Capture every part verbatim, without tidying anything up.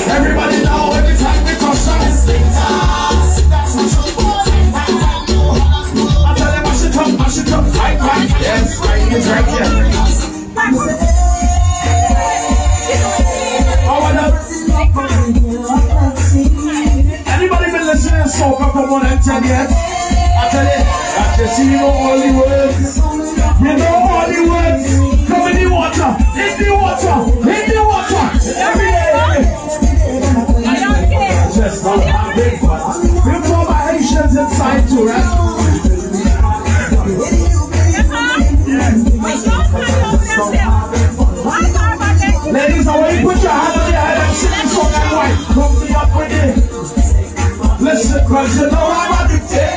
Everybody now, every time we touch down. I tell them mash it up, mash it up, fight, fight. Yes, right, it's right here. Anybody been listening to soca from one and ten yet? I tell you, I just see you know all the words. You know all the words. Come in the water, in the water, in the water. Every day. I don't care. Just not have big fun. We've got my Haitians inside too, right? Ladies, I want you to put your hand on your head and sing this song and white. Come me up with it. Listen, cause you know I'm addicted.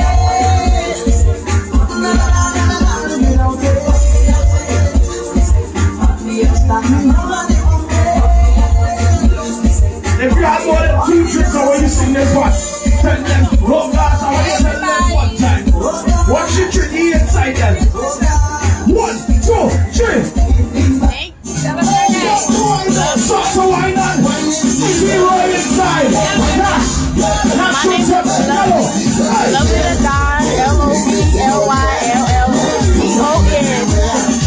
If you have more than two tricks, I want you to sing this one. Tell them, roll glass, I want you to tell them one time. Watch your tricky inside them. One, two, three. So why not? Zero inside. Dash. Dash your tips. Yellow. Love it a dime. L O V L Y L L C O N.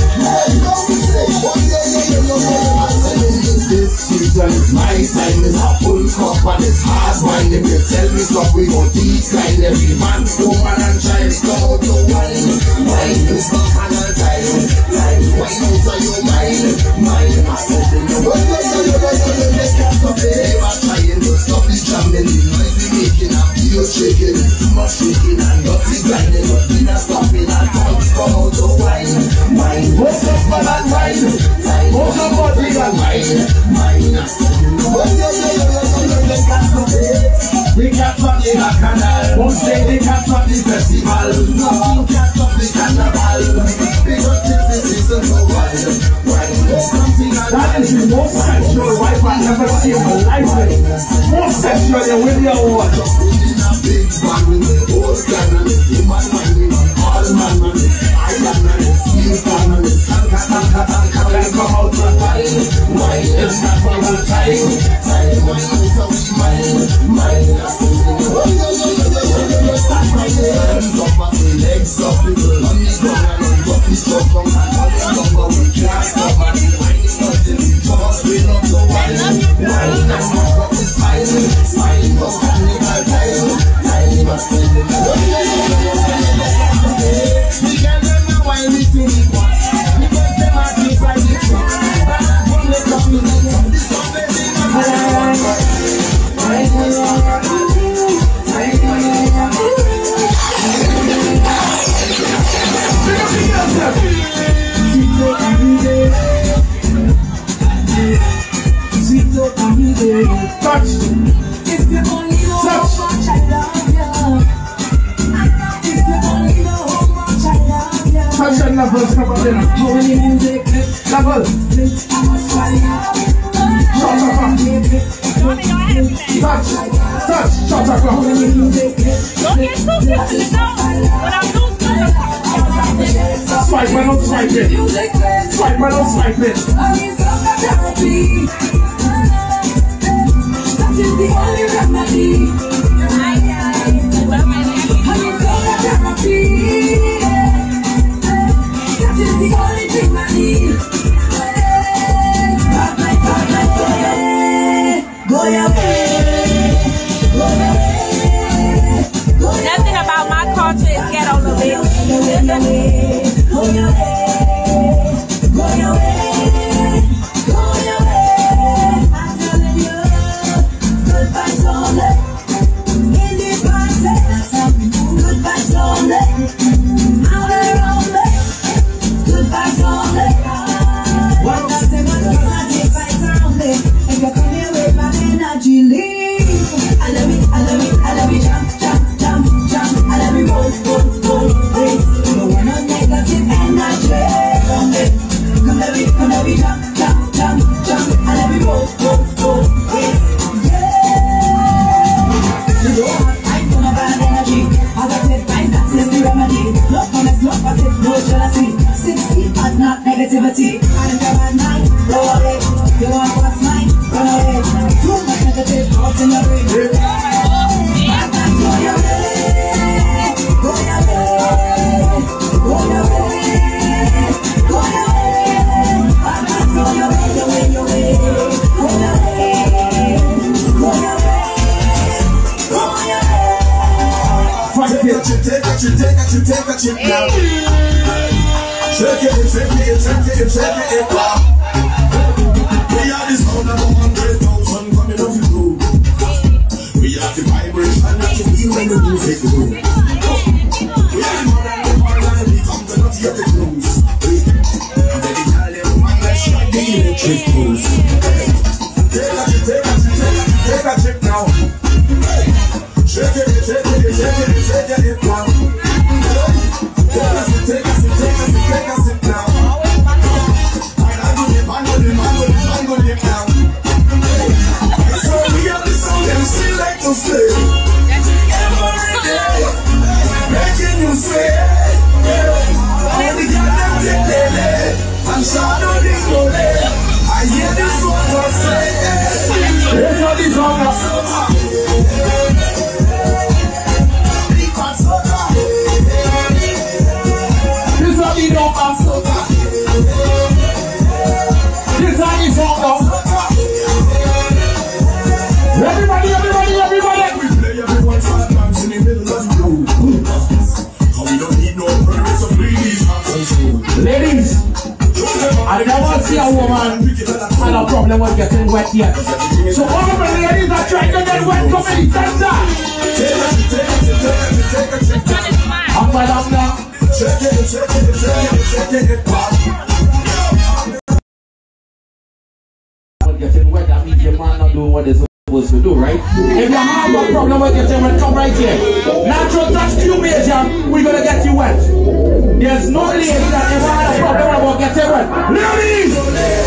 This season is my time, it's a full cup and it's hard wine. If you tell me stop, we gon' decline. Every man, woman and child, come out to wine. Wine is the final time. Time, wine out of your mind. Mind, I said in the world, they can't stop it. They are trying to stop the jamming. The noise they making, I feel shaking. Too much shaking and dirty grinding. But we not stopping at all. Come out to wine. Wine, what's up, man, and wine. What's up, body and wine. Mine, we can't stop the canal. One day they can't stop the festival. No, can't stop the carnival. Because this is a so wild. That is the most sexual wife I've ever seen in my life. Most sexual than with your own. In a big bag with the whole gang and the human mind. All man and the island and the steel fan and the tanka tanka tanka. Can come out and wine. Wine is not for the time. Time wine is how we mind. Mind is for the start my hands up and the legs up. People on the ground and on top the stuff from and all the stuff but we can't stop and the wine is nothing because we love the wine. Wine and walk up the smile. Smile for carnival time. Time must be the we can never wine it in the pot because them are deep like the truck. But I won't let up in the top. This one baby touch. If you only know how much I love you. If you only know how much I love you. Touch and levels, come on in. Holy music, level. Shut up, touch, touch, shut up. Don't get too close to the zone. But I'm too close. Swipe, man, don't swipe it. Swipe, man, don't swipe it. That is the only remedy. That is the only thing I need. Go your way. Go your way. Nothing about my culture is ghetto living. Go your way. Go your way. Go your way. Shake it, shake it, shake it, shake it, wow. We are the sound of a hundred thousand coming off the road. We are the vibration that you feel when the music goes. We are the man and the man and the come to not hear the clothes. And then the girl in the man that shot the electric pose. Take a chip, take a chip, take a chip now. Shake it, shake it, shake it, shake it, wow. Take a sip, take a sip, take a sip, take a sip now. I go dip, I go dip, I go dip, I go dip now. So we have the sound and still like to stay. Every day, making you sway. All the girls that take their leg and shadow the go leg. I hear this one to say. Here's how this one goes. Everybody, everybody, everybody. We play everyone's hard times in the middle of the road. Cause we don't need no permits to play these hearts and souls. Ladies, I never see a woman had a problem with getting wet yet. So all of the ladies are trying to get wet, come in the center. Take a chip, take a chip, take a chip, take a chip. Up my down now. Shake it, shake it, shake it, shake it, pop. When getting wet, that means your man not doing what they're supposed to do, right? If you have a problem with getting wet, come right here. Natural touch Q major, we're gonna get you wet. There's no lady that ever had a problem about getting wet. Ladies!